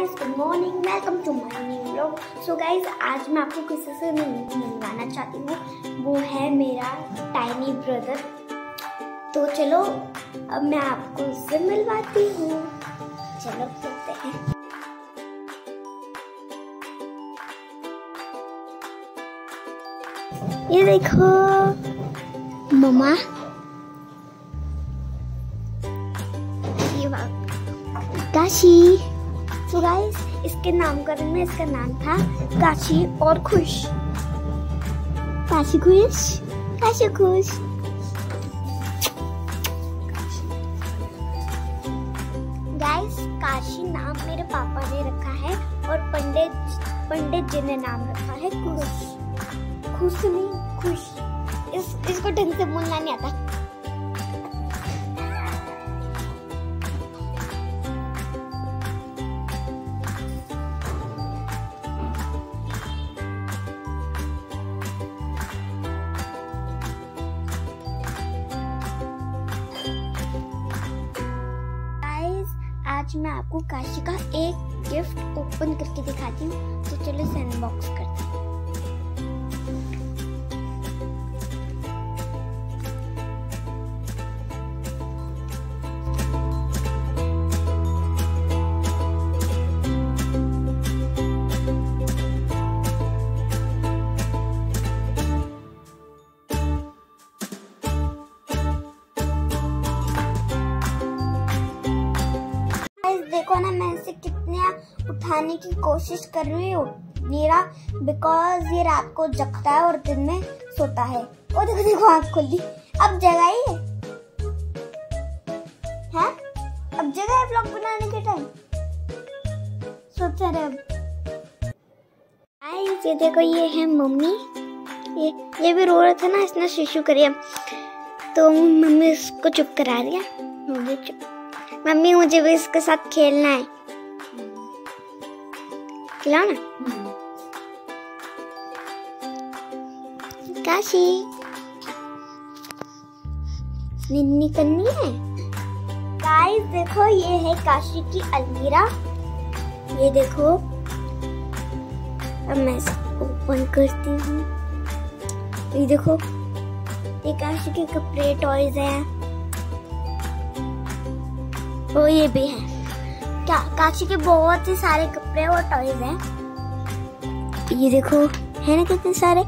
Guys, good morning, welcome to my new vlog. So guys, आज मैं आपको किसी से मिलवाना चाहती हूँ। वो है मेरा टाइनी ब्रदर। तो चलो अब मैं आपको उससे मिलवाती हूँ। चलो चलते हैं। ये देखो मम्मा, काशी। सो गाइस, इसके नामकरण में इसका नाम था काशी और खुश। काशी खुश, काशी खुश। गाइस, काशी नाम मेरे पापा ने रखा है और पंडित जी ने नाम रखा है खुश। खुश नहीं, खुश। इसको ढंग से बोलना नहीं आता। आज मैं आपको काशी का एक गिफ्ट ओपन करके दिखाती हूँ। तो चलो इसे अनबॉक्स करते हैं। देखो ना, मैं इसे कितने उठाने की कोशिश कर रही हूँ। मेरा बिकॉज ये रात को जगता है और दिन में सोता है। और देखो देखो आँख खोल दी। अब जगह ही है? अब जगह है व्लॉग बनाने के टाइम। सोच रहे अब। ये देखो, ये है मम्मी। ये भी रो रहा था ना, इसने शिशु करिए। तो मम्मी इसको चुप करा रही है। मम्मी, मुझे भी इसके साथ खेलना है। खिलाओ ना। काशी निन्नी करनी है। गाइस देखो, ये है काशी की अलमीरा। ये देखो, अब मैं इसको ओपन करती हूँ। ये देखो, ये काशी के कपड़े, टॉयज हैं। तो ये भी है क्या, काशी के बहुत ही सारे कपड़े और टॉयज हैं। ये देखो, है ना कितने सारे।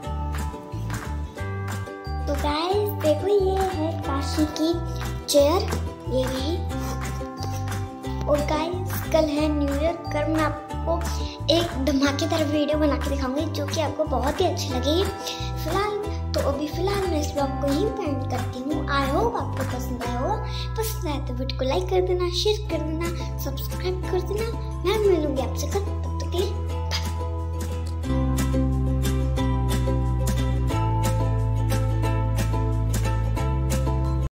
तो गाइस देखो, ये है काशी की चेयर। ये रही। और गाइस, कल है न्यू ईयर। कल मैं आपको एक धमाकेदार वीडियो बना के दिखाऊंगी जो कि आपको बहुत ही अच्छी लगेगी। फिलहाल मैं इस व्लॉग को ही एंड करती हूँ। आई होप आपको पसंद आया होगा। पसंद आया तो वीडियो को लाइक कर देना, शेयर कर देना, सब्सक्राइब कर देना। मैं मिलूंगी आपसे कल।